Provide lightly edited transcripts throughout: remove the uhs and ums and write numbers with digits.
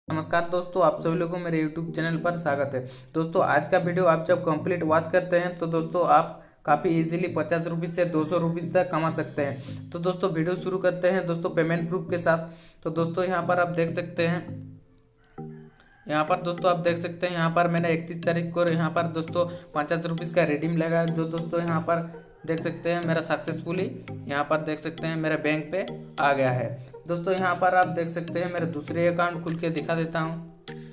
नमस्कार दोस्तों, आप सभी लोगों को मेरे YouTube चैनल पर स्वागत है। दोस्तों आज का वीडियो आप जब कंप्लीट वॉच करते हैं तो दोस्तों आप काफ़ी इजीली 50 रुपीज़ से 200 रुपीज़ तक कमा सकते हैं। तो दोस्तों वीडियो शुरू करते हैं दोस्तों पेमेंट प्रूफ के साथ। तो दोस्तों यहाँ पर आप देख सकते हैं, यहाँ पर मैंने 31 तारीख को यहाँ पर दोस्तों 50 रुपीज़ का रिडीम लगा, जो दोस्तों यहाँ पर देख सकते हैं मेरा सक्सेसफुली यहाँ पर देख सकते हैं मेरे बैंक पे आ गया है। दोस्तों यहाँ पर आप देख सकते हैं मेरे दूसरे अकाउंट खुल के दिखा देता हूँ।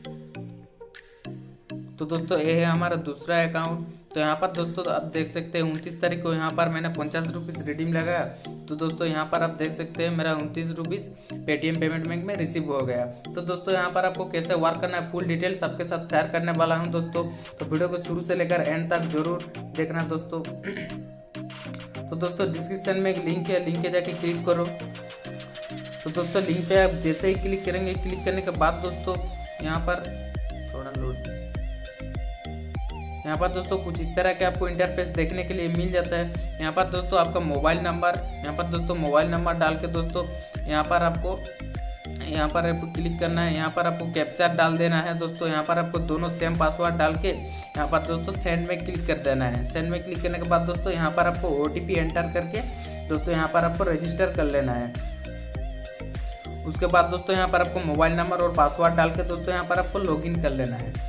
तो दोस्तों ये है हमारा दूसरा अकाउंट। तो यहाँ पर दोस्तों आप देख सकते हैं 29 तारीख को यहाँ पर मैंने 50 रुपीज़ रिडीम लगाया। तो दोस्तों यहाँ पर आप देख सकते हैं मेरा 29 रुपीज़ पेटीएम पेमेंट बैंक में रिसीव हो गया। तो दोस्तों यहाँ पर आपको कैसे वर्क करना है फुल डिटेल्स आपके साथ शेयर करने वाला हूँ दोस्तों। तो वीडियो को शुरू से लेकर एंड तक जरूर देखना दोस्तों। तो दोस्तों डिस्क्रिप्शन में एक लिंक है, लिंक पे जाके क्लिक करो। तो दोस्तों लिंक पे आप जैसे ही क्लिक करेंगे, क्लिक करने के बाद दोस्तों यहाँ पर थोड़ा लोड, यहाँ पर दोस्तों कुछ इस तरह के आपको इंटरफेस देखने के लिए मिल जाता है। यहाँ पर दोस्तों आपका मोबाइल नंबर, यहाँ पर दोस्तों मोबाइल नंबर डाल के दोस्तों यहाँ पर आपको क्लिक करना है। यहाँ पर आपको कैप्चा डाल देना है दोस्तों। यहाँ पर आपको दोनों सेम पासवर्ड डाल के यहाँ पर दोस्तों सेंड में क्लिक कर देना है। सेंड में क्लिक करने के बाद दोस्तों यहाँ पर आपको OTP एंटर करके दोस्तों यहाँ पर आपको रजिस्टर कर लेना है। उसके बाद दोस्तों यहाँ पर आपको मोबाइल नंबर और पासवर्ड डाल के दोस्तों यहाँ पर आपको लॉगिन कर लेना है।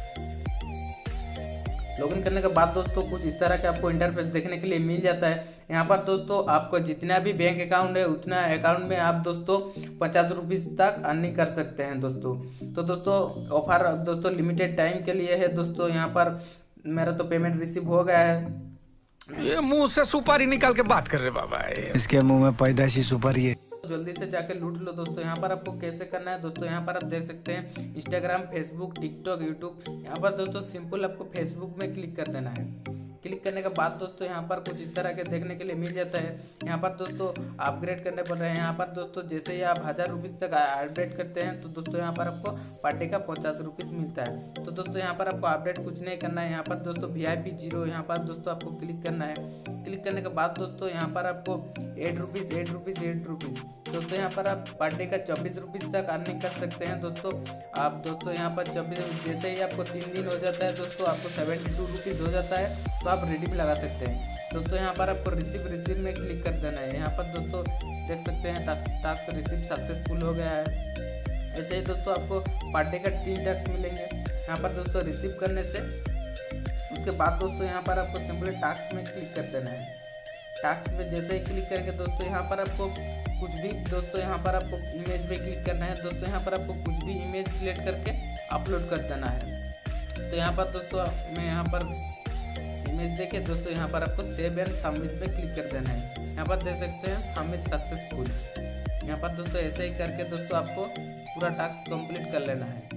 लॉगिन करने के बाद दोस्तों कुछ इस तरह के आपको इंटरफेस देखने के लिए मिल जाता है। यहाँ पर दोस्तों आपको जितना भी बैंक अकाउंट है उतना अकाउंट में आप दोस्तों 50 रुपीज़ तक अर्निंग कर सकते हैं दोस्तों। तो दोस्तों ऑफर दोस्तों लिमिटेड टाइम के लिए है दोस्तों। यहाँ पर मेरा तो पेमेंट रिसीव हो गया है। ये मुंह से सुपारी निकाल के बात कर रहे बाबा, इसके मुंह में पैदाशी सुपारी है। जल्दी से जाके लूट लो दोस्तों। यहाँ पर आपको कैसे करना है दोस्तों, यहाँ पर आप देख सकते हैं इंस्टाग्राम, फेसबुक, टिकटॉक, यूट्यूब। यहाँ पर दोस्तों सिंपल आपको फेसबुक में क्लिक कर देना है। क्लिक करने के बाद दोस्तों यहाँ पर कुछ इस तरह के देखने के लिए मिल जाता है। यहाँ पर दोस्तों अपग्रेड करने पड़ रहे हैं। यहाँ पर दोस्तों जैसे ही आप 1000 रुपीज़ तक अपडेट करते हैं तो दोस्तों यहाँ पर आपको पर डे का 50 रुपीज़ मिलता है। तो दोस्तों यहाँ पर आपको अपडेट कुछ नहीं करना है। यहाँ पर दोस्तों VIP 0 यहाँ पर दोस्तों आपको क्लिक करना है। क्लिक करने के बाद दोस्तों यहाँ पर आपको 8 रुपीज़ दोस्तों यहाँ पर आप पर डे का 24 रुपीज़ तक अर्निंग कर सकते हैं दोस्तों। आप दोस्तों यहाँ पर 24 जैसे ही आपको 3 दिन हो जाता है दोस्तों आपको 72 रुपीज़ हो जाता है तो आप रिडीम लगा सकते हैं दोस्तों। यहाँ पर आपको रिसीव में क्लिक कर देना है। यहाँ पर दोस्तों देख सकते हैं टास्क रिसीव सक्सेसफुल हो गया है। ऐसे ही दोस्तों आपको पर डे का 3 टास्क मिलेंगे यहाँ पर दोस्तों रिसीव करने से। उसके बाद दोस्तों यहाँ पर आपको सिंपली टास्क में क्लिक कर देना है। टास्क में जैसे ही क्लिक करके दोस्तों यहाँ पर आपको कुछ भी दोस्तों यहाँ पर आपको इमेज पे क्लिक करना है दोस्तों। यहाँ पर आपको कुछ भी इमेज सिलेक्ट करके अपलोड कर देना है। तो यहाँ पर दोस्तों मैं यहाँ पर इमेज देके दोस्तों यहाँ पर आपको सेव एंड सबमिट पे क्लिक कर देना है। यहाँ पर देख सकते हैं सबमिट सक्सेसफुल। यहाँ पर दोस्तों ऐसे ही करके दोस्तों आपको पूरा टास्क कंप्लीट कर लेना है।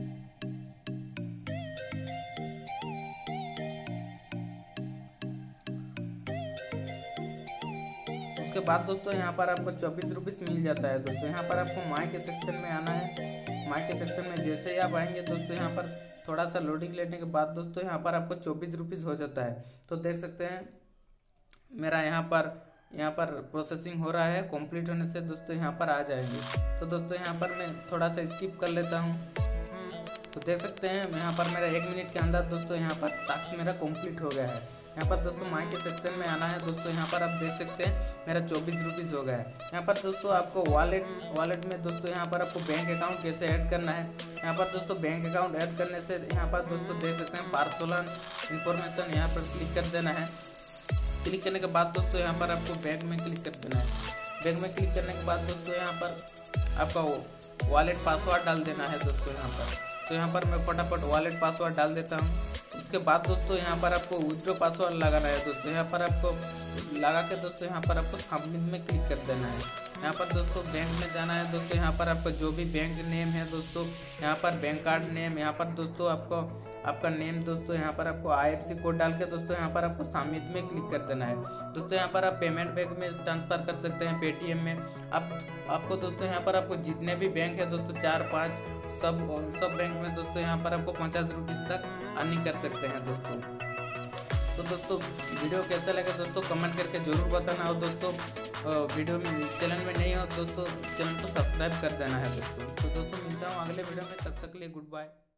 उसके बाद दोस्तों यहाँ पर आपको 24 रुपीज़ मिल जाता है दोस्तों। यहाँ पर आपको माई के सेक्शन में आना है। माई के सेक्शन में जैसे ही आप आएंगे दोस्तों यहाँ पर थोड़ा सा लोडिंग लेने के बाद दोस्तों यहाँ पर आपको 24 रुपीज़ हो जाता है। तो देख सकते हैं मेरा यहाँ पर प्रोसेसिंग हो रहा है। कंप्लीट होने से दोस्तों यहाँ पर आ जाएंगे। तो दोस्तों यहाँ पर मैं थोड़ा सा स्किप कर लेता हूँ। तो देख सकते हैं यहाँ पर मेरा 1 मिनट के अंदर दोस्तों यहाँ पर टास्क मेरा कंप्लीट हो गया है। यहाँ पर दोस्तों माई के सेक्शन में आना है दोस्तों। यहाँ पर आप देख सकते हैं मेरा 24 रुपीज़ हो गया है। यहाँ पर दोस्तों आपको वॉलेट में दोस्तों यहाँ पर आपको बैंक अकाउंट कैसे ऐड करना है। यहाँ पर दोस्तों बैंक अकाउंट ऐड करने से यहाँ पर दोस्तों देख सकते हैं पर्सनल इन्फॉर्मेशन यहाँ पर क्लिक कर देना है। क्लिक करने के बाद दोस्तों यहाँ पर आपको बैंक में क्लिक कर देना है। बैंक में क्लिक करने के बाद दोस्तों यहाँ पर आपका वॉलेट पासवर्ड डाल देना है दोस्तों यहाँ पर। तो यहाँ पर मैं फटाफट वॉलेट पासवर्ड डाल देता हूँ। उसके बाद दोस्तों यहाँ पर आपको विथड्रॉ पासवर्ड लगाना है दोस्तों। यहाँ पर आपको लगा के दोस्तों यहाँ पर आपको सबमिट में क्लिक कर देना है। यहाँ पर दोस्तों बैंक में जाना है दोस्तों। यहाँ पर आपका जो भी बैंक नेम है दोस्तों, यहाँ पर बैंक कार्ड नेम, यहाँ पर दोस्तों आपका नेम दोस्तों, यहाँ पर आपको IFSC कोड डाल के दोस्तों यहाँ पर आपको सबमिट में क्लिक कर देना है दोस्तों। यहाँ पर आप पेमेंट बैंक में ट्रांसफ़र कर सकते हैं, Paytm में। आपको दोस्तों यहाँ पर आपको जितने भी बैंक है दोस्तों 4-5 सब बैंक में दोस्तों यहाँ पर आपको 50 रुपीज़ तक अर्निंग कर सकते हैं दोस्तों। तो दोस्तों वीडियो कैसा लगा दोस्तों कमेंट करके जरूर बताना। और दोस्तों वीडियो चैनल में नहीं हो दोस्तों चैनल को सब्सक्राइब कर देना है दोस्तों। तो दोस्तों मिलता हूँ अगले वीडियो में, तब तक के लिए गुड बाय।